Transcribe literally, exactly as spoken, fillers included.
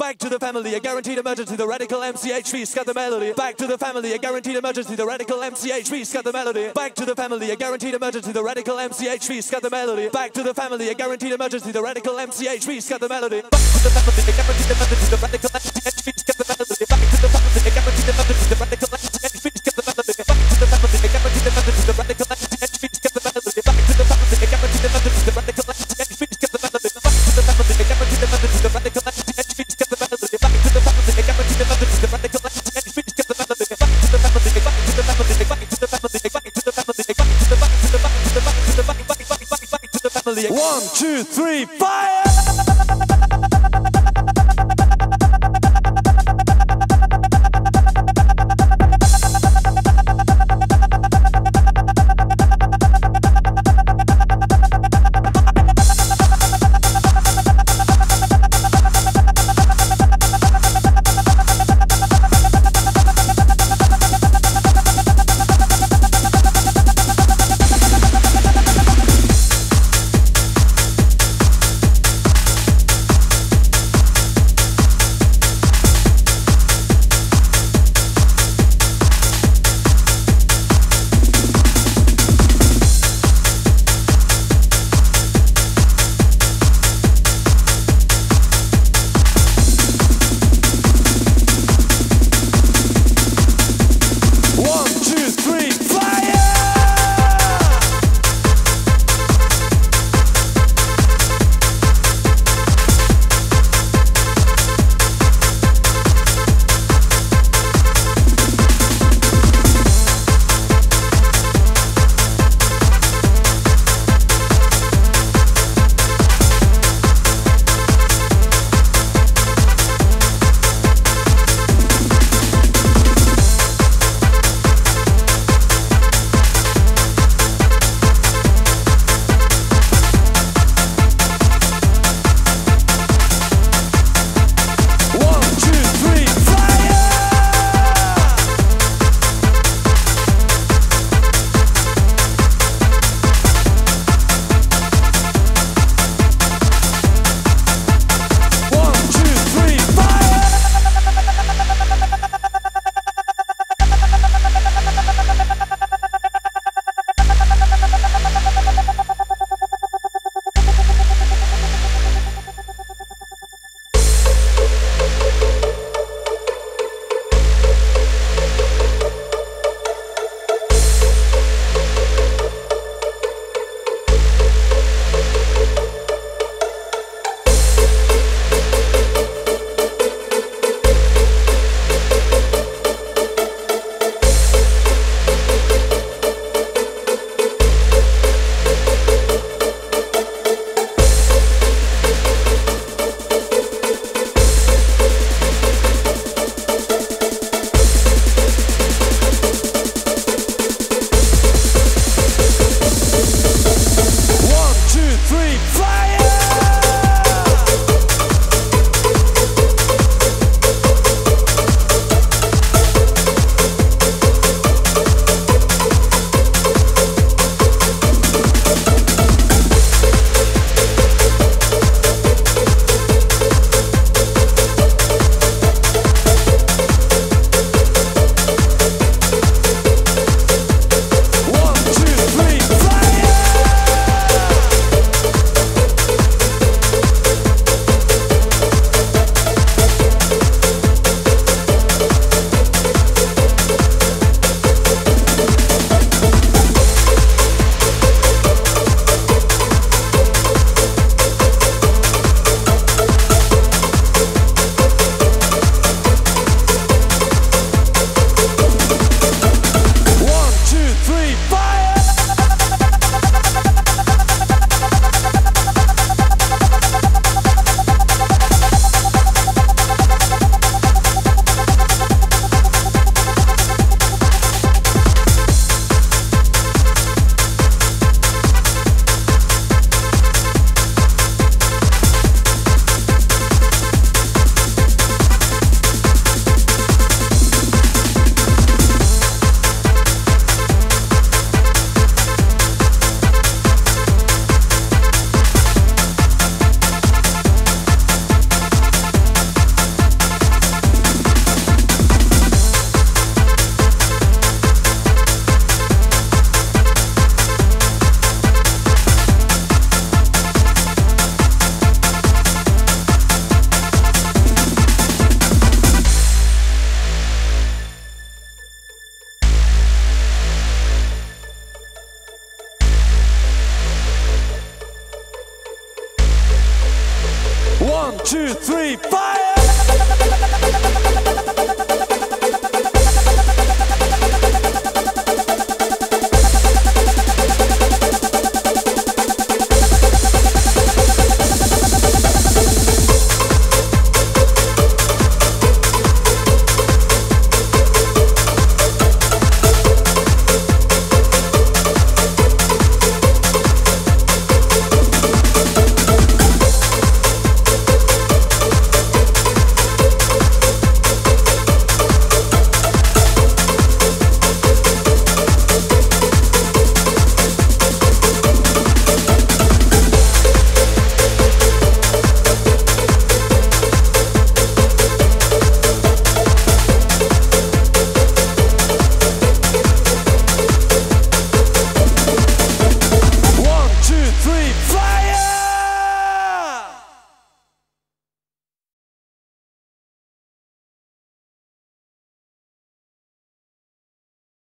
Back to the family, a guaranteed emergency, the radical M C H V, scat the melody. Back to the family, a guaranteed emergency, the radical M C H V, scat the melody. Back to the family, a guaranteed emergency, the radical M C H V, scat the melody. Back to the family, a guaranteed emergency, the radical M C H V, scat the melody. Back to the family, a guaranteed emergency, the radical M C H V, scat the melody. Back to the family, a guaranteed emergency, the radical M C H V, scat the melody. Back to the family, a guaranteed emergency, the radical M C H V, scat the melody. Back to the family, a guaranteed emergency, the radical M C H V, scat the melody. Back to the family, a guaranteed emergency, the radical M C H V, scat the melody. Back to the family, a guaranteed emergency, the radical M C H V, scat the melody. Back to the family, back to the family, back to the family, back to the family, back to the back to the back to the back to the back back back back back to the family. One, two, three, five.